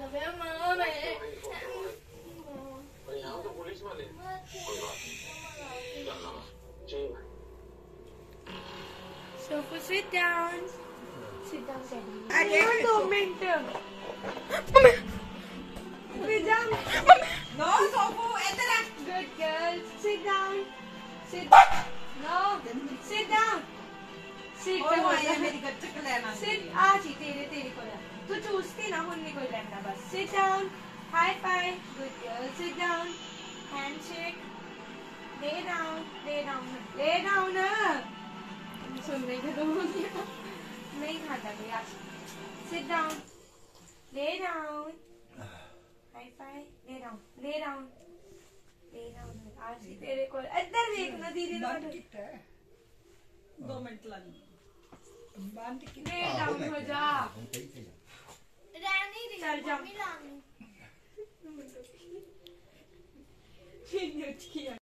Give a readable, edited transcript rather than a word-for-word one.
यहाँ तो पुलिस वाले कोई बात नहीं चलना चाहिए भाई Sofu, sit down. Sit down, Daddy. Again, 2 minutes. Mummy. Sit down. Mummy. No, Sofu, enter. Good girl. Sit down. Sit. No. Sit down. Sit ओए down. ये मेरी गच्चक लेना Sit. आज ही तेरे को ला. तू चूसती ना हुन्नी कोई लेना बस. Sit down. High five. Good girl. Sit down. Handshake. Lay down. Lay down. Lay down. सुनने के तो नहीं खाता कोई आज. Sit down. Lay down. High five. Lay down. Lay down. Lay down. आज ही तेरे को इधर देखना दीदी ना. 2 मिनट लगेंगे. Lay down हो जा. चल जा.